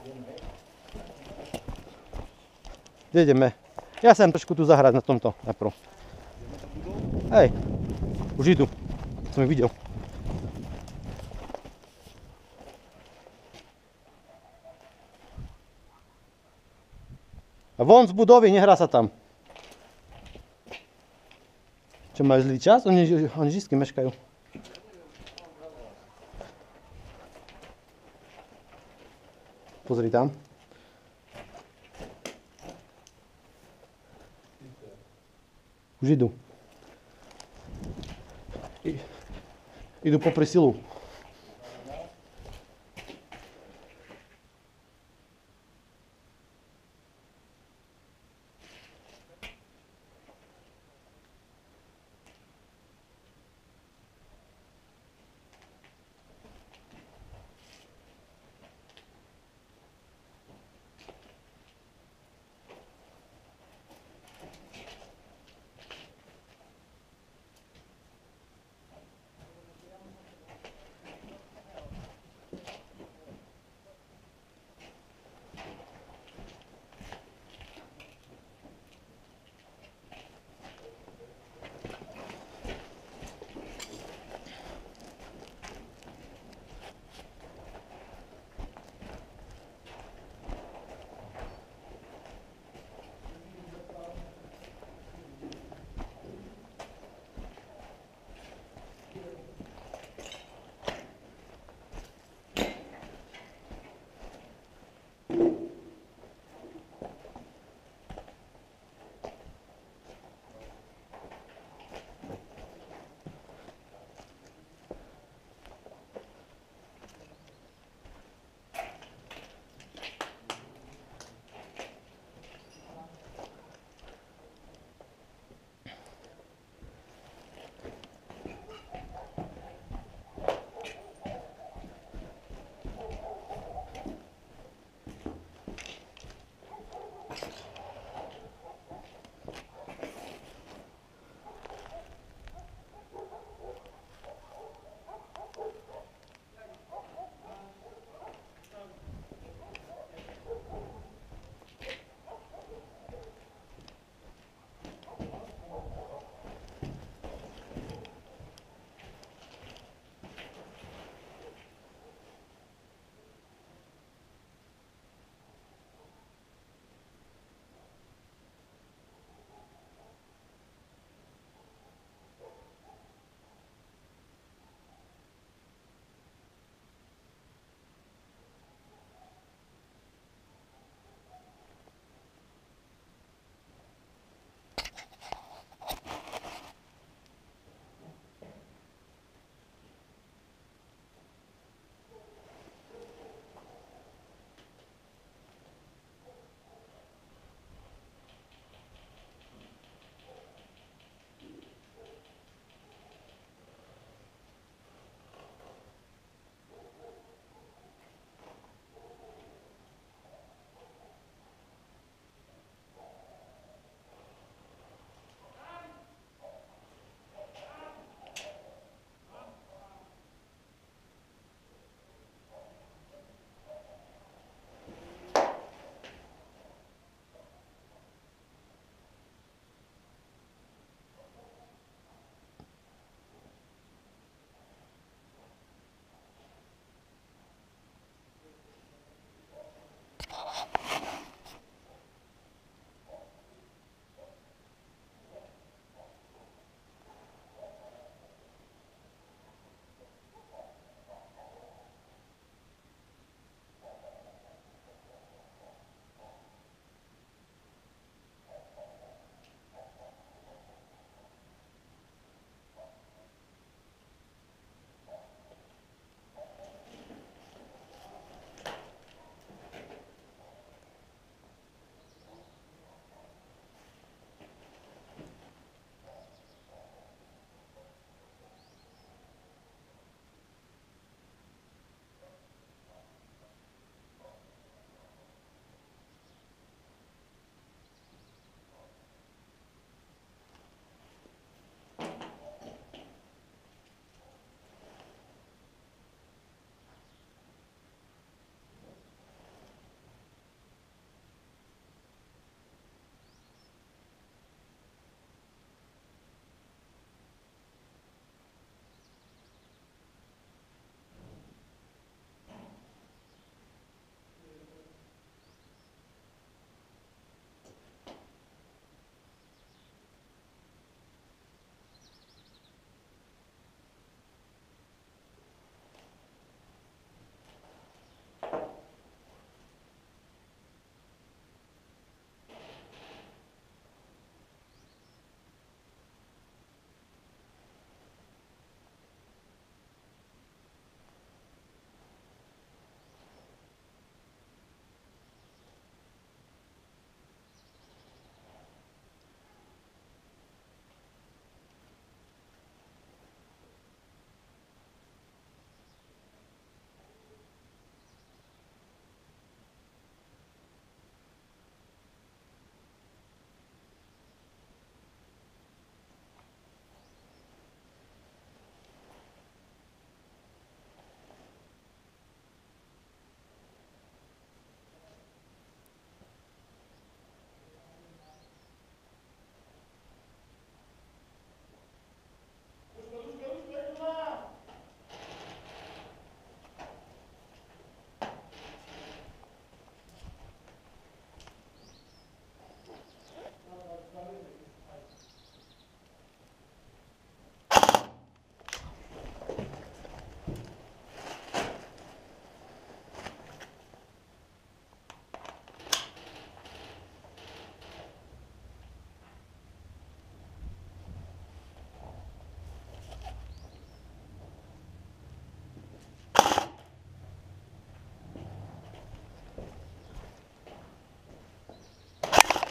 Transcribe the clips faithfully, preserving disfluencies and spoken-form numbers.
Kde ideme? Ja sem trošku tu zahrať na tomto najprv. Hej, už idú. Som ich videl. A von z budovy, nehrá sa tam. Čo, majú zlý čas? Oni, oni vždy meškajú. Pozri tam. Už idú. I, idú popri silu.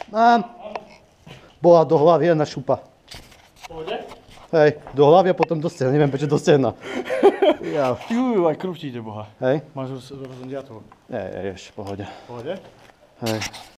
Mám. Bola do hlavy a na šupa. Pohode? Hej, do hlavy a potom do stehna. Neviem prečo do stehna. Ja. Juj, aj krv ti ide, boha. Hej. Máš roz, rozhodiatú. Je, je, je, v pohode. Pohode? Hej.